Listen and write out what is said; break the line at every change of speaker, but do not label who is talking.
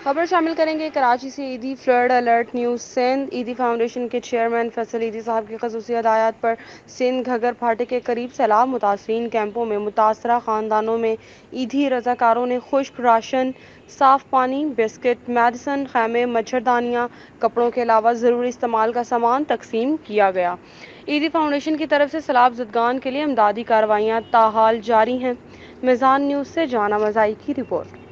खबर शामिल करेंगे कराची से ईदी फ्लड अलर्ट न्यूज़ सिंध। ईदी फाउंडेशन के चेयरमैन फैसल ईदी साहब की खसूसी हदायत पर सिंध घगर फाटे के करीब सैलाब मुतासरीन कैंपों में मुतासरा ख़ानदानों में ईदी रजाकारों ने खुश्क राशन, साफ पानी, बिस्किट, मेडिसन, खैमे, मच्छरदानियाँ, कपड़ों के अलावा ज़रूरी इस्तेमाल का सामान तकसीम किया गया। ईदी फाउंडेशन की तरफ से सैलाब ज़दगान के लिए इमदादी कार्रवाइयाँ ताहाल जारी हैं। मिज़ान न्यूज़ से जाना मज़ाई की रिपोर्ट।